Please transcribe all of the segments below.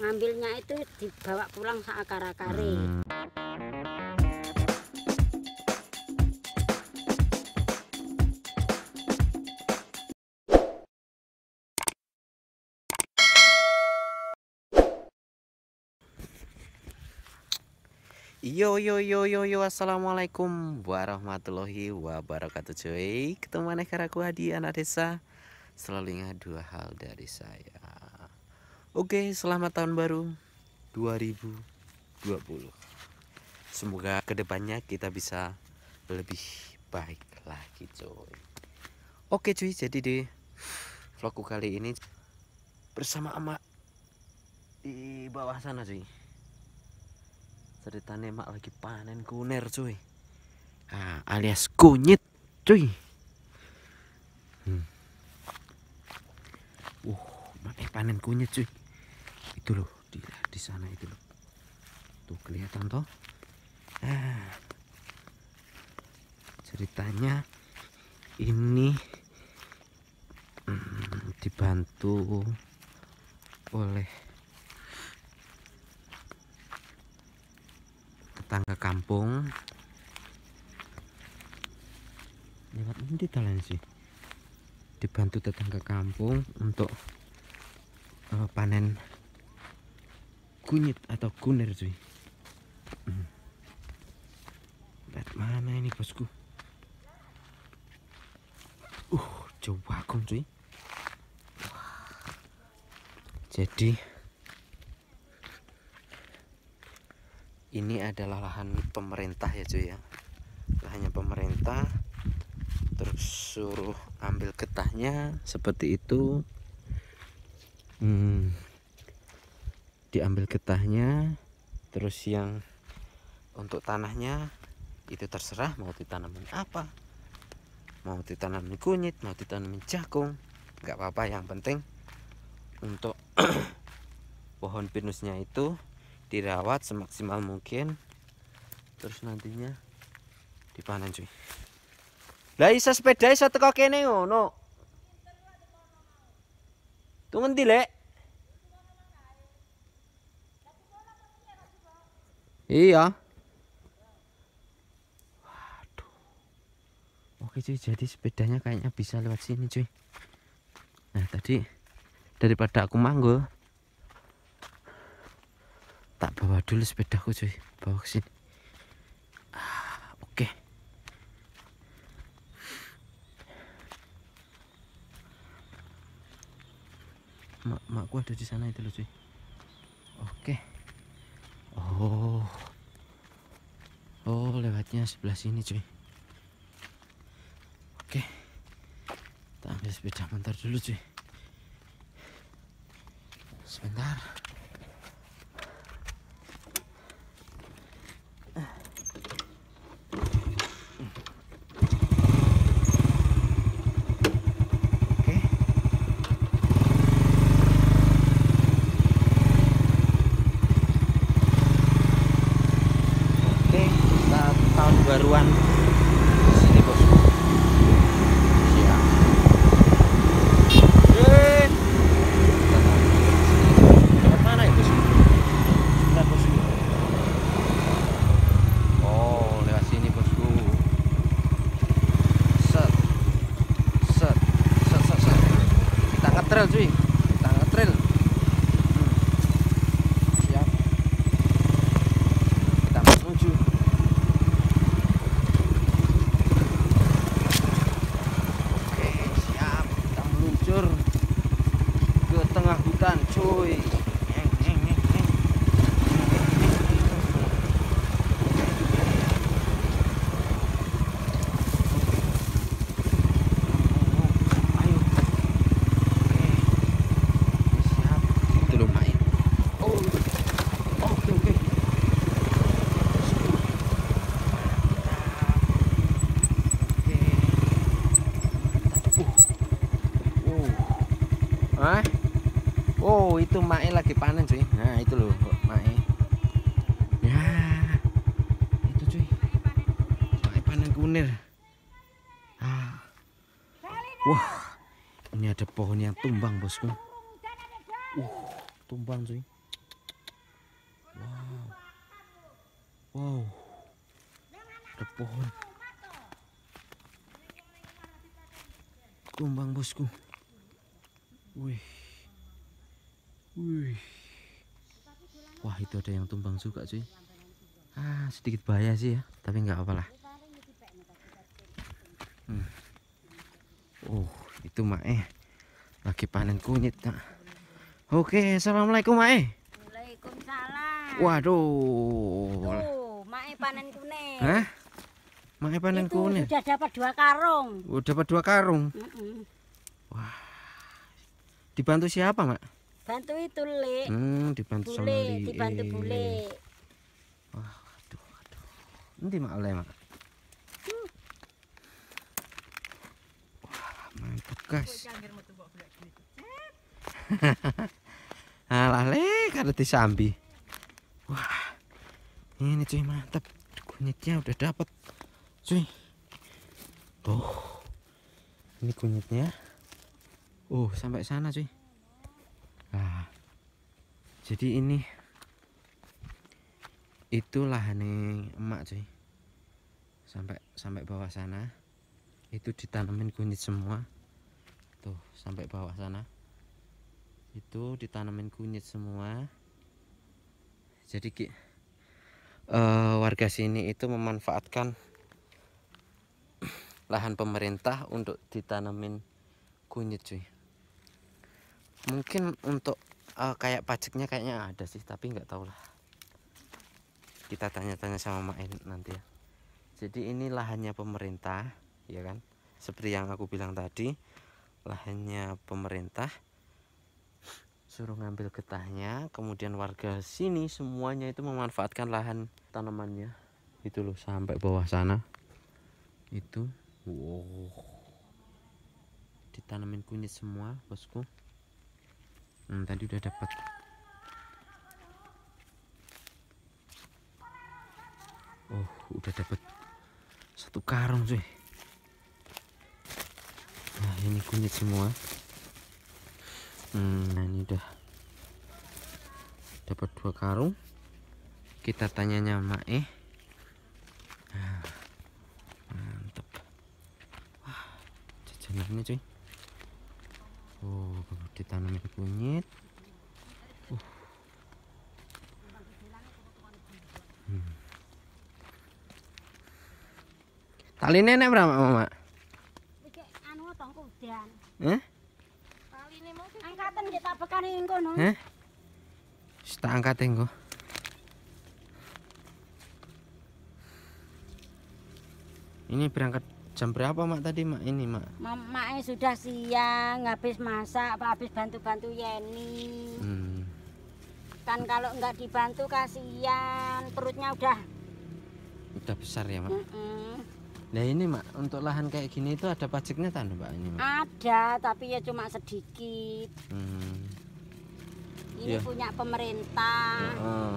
ngambilnya itu dibawa pulang seakar-akare. Yo, assalamualaikum warahmatullahi wabarakatuh cuy. Ketemu maneh karo aku Hadi, anak desa. Selalu ingat dua hal dari saya. Oke, selamat tahun baru 2020. Semoga kedepannya kita bisa lebih baik lagi cuy. Oke cuy, jadi di vlogku kali ini bersama emak di bawah sana cuy. Ceritanya mak lagi panen kunir cuy, alias kunyit cuy. Mak panen kunyit cuy. Itu loh di sana itu loh. Tuh kelihatan toh. Ceritanya ini dibantu oleh tetangga kampung. Lewat ini jalan sih. Dibantu tetangga kampung untuk panen kunyit atau kunir cuy. Lihat mana ini bosku. Jauh banget cuy. Jadi ini adalah lahan pemerintah ya cuy ya. Lahannya pemerintah. Terus suruh ambil getahnya seperti itu. Diambil getahnya. Terus yang untuk tanahnya itu terserah mau ditanamin apa. Mau ditanamin kunyit, mau ditanamin jagung, nggak apa-apa. Yang penting untuk pohon pinusnya itu dirawat semaksimal mungkin, terus nantinya dipanen cuy. Lah iso sepeda iso teko kene ngono. Tunggu ndi lek? Iya. Waduh. Oke cuy, jadi sepedanya kayaknya bisa lewat sini cuy. Nah tadi daripada aku manggul, tak bawa dulu sepedaku cuy, bawa ke sini. Oke. Makku ada di sana itu loh cuy. Oke. Oh lewatnya sebelah sini cuy. Oke. Kita ambil sepeda motor dulu cuy. Sebentar. Baruan sini bosku. Siap. Mana itu sih? Bentar bosku. Oh lewat sini bosku. Set. Kita ngetrail cuy. Kita ngetrail. Siap. Kita menuju. Ke tengah hutan cuy. Ayo. Siap. Itu loh main. Oke. Itu mae lagi panen cuy. Nah itu loh mae. Ya itu cuy, mae panen kunir. Wah ini ada pohon yang tumbang bosku. Tumbang cuy. Wow. Ada pohon. Kumbang bosku. Wih. Wih. Wah, itu ada yang tumbang juga cuy. Sedikit bahaya sih ya, tapi nggak apa-apa lah. Itu Mae lagi panen kunyit Kak. Oke, assalamualaikum Mae. Waalaikumsalam. Waduh. Tuh, Mae panen kunyit. Hah? Mae panen Itu kunyit. sudah dapat 2 karung. Udah dapat 2 karung. Wah. Dibantu siapa, Mak? Bantu itu, Le. Dibantu sama Bule, Li. dibantu bule. Wah, aduh. Nanti Mak Le, Mak. Wah, mantap, guys. Alah, Le, kada disambi. Wah. Ini cuy, mantap. Kunyitnya udah dapat. Cuy. Tuh. Ini kunyitnya. Sampai sana, cuy. Nah, jadi ini itu lahannya emak cuy, sampai bawah sana itu ditanamin kunyit semua tuh, sampai bawah sana itu ditanamin kunyit semua. Jadi warga sini itu memanfaatkan lahan pemerintah untuk ditanamin kunyit cuy. Mungkin untuk kayak pajaknya kayaknya ada sih, tapi nggak tahu lah. Kita tanya-tanya sama Main nanti ya. Jadi ini lahannya pemerintah, ya kan? Seperti yang aku bilang tadi, lahannya pemerintah. Suruh ngambil getahnya, kemudian warga sini semuanya itu memanfaatkan lahan tanamannya. Itu loh sampai bawah sana. Itu, wow. Ditanamin kunyit semua, bosku. Tadi udah dapat. Udah dapat 1 karung cuy. Nah, ini kunyit semua. Nah, ini udah dapat 2 karung. Kita tanyanya Mae. Mantap. Wah, jajanannya cuy. Ditanamin kunyit. Tali nenek berapa, Mama? Anu tong kudan. Taline mau angkatan kita bekane ning kono. Tak angkat engko. Ini berangkat jam berapa, Mak, tadi, Mak? Ini, Mak. Mak sudah siang, habis masak, habis bantu-bantu Yeni. Kan kalau nggak dibantu kasihan, perutnya udah besar ya, Mak. Nah, ini, Mak, untuk lahan kayak gini itu ada pajaknya tanda, Pak, ini, Mak? Ada, tapi ya cuma sedikit. Ini punya pemerintah.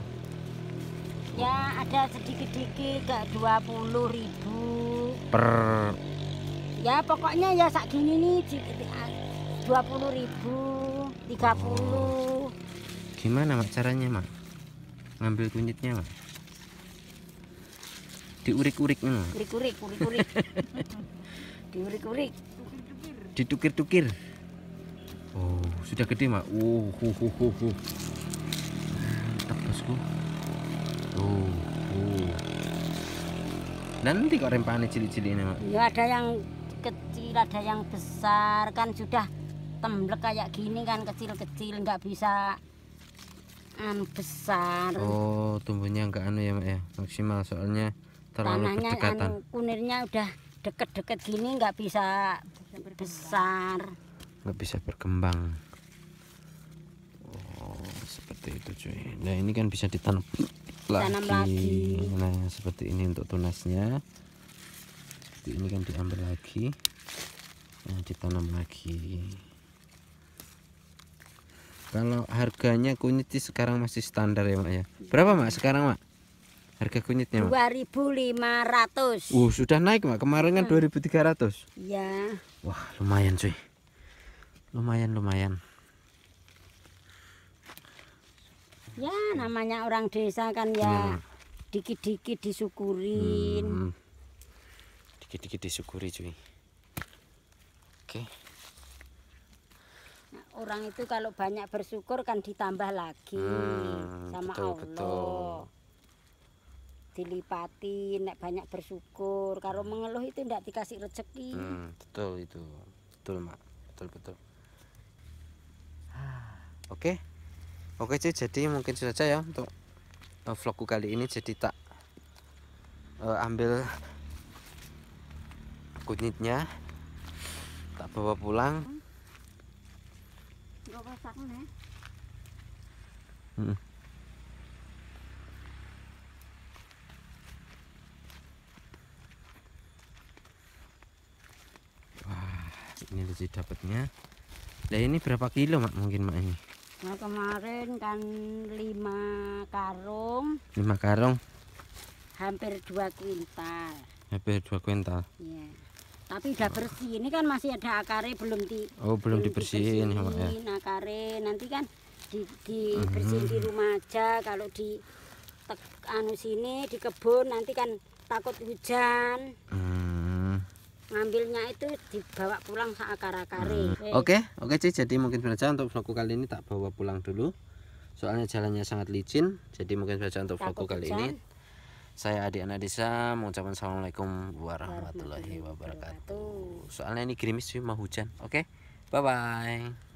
Ya ada sedikit-sedikit, kayak 20.000 per. Ya pokoknya ya sak gini nih 20.000, 30. Gimana, Mak, caranya, Mak? Ngambil kunyitnya, Mak? Diurik-urik, Mak? Urik-urik. Diurik-urik. Ditukir-tukir. Sudah gede, Mak. Mantap, bosku. Nanti kok rempahnya cilik-cilik ini, Mak? Ya ada yang kecil, ada yang besar. Kan sudah temblek kayak gini kan, kecil-kecil, nggak bisa besar. Tumbuhnya nggak ya, Mak, ya, maksimal, soalnya terlalu tanahnya berdekatan. Kunirnya udah deket-deket gini, nggak bisa besar, nggak bisa berkembang. Seperti itu cuy. Nah, ini kan bisa ditanam lagi. Nah, seperti ini untuk tunasnya. Seperti ini kan diambil lagi. Nah, ditanam lagi. Kalau harganya kunyit sekarang masih standar ya, Mak, ya. Berapa, Mak, sekarang, Mak? Harga kunyitnya, Mak? 2.500. Sudah naik, Mak. Kemarin kan 2.300. Iya. Wah, lumayan cuy. Lumayan. Ya namanya orang desa kan ya dikit-dikit disyukurin. Dikit-dikit disyukuri cuy. Oke. Nah, orang itu kalau banyak bersyukur kan ditambah lagi sama betul, Allah. betul. Dilipati nek banyak bersyukur. Kalau mengeluh itu ndak dikasih rezeki. Betul itu. Betul, Mak. Betul. Oke. Oke cuy, jadi mungkin sudah saja ya untuk vlogku kali ini. Jadi tak ambil kunyitnya, tak bawa pulang. Nggak masak nih. Wah, ini lucu dapatnya. Nah ini berapa kilo mak mungkin mak ini? Nah kemarin kan 5 karung. 5 karung. Hampir 2 kuintal. Hampir 2 kuintal. Iya. Tapi udah bersih. Ini kan masih ada akarnya belum dibersihin ya mak ya. Akarnya nanti kan dibersihin di rumah aja. Kalau di sini di kebun nanti kan takut hujan. Ngambilnya itu dibawa pulang seakar-akare. Oke cuy, jadi mungkin saja untuk vlogku kali ini tak bawa pulang dulu. Soalnya jalannya sangat licin. Jadi mungkin saja untuk vlogku kali ini. Saya Adi Anak Desa mengucapkan assalamualaikum warahmatullahi wabarakatuh. Soalnya ini gerimis cuy, mau hujan. Oke, bye bye.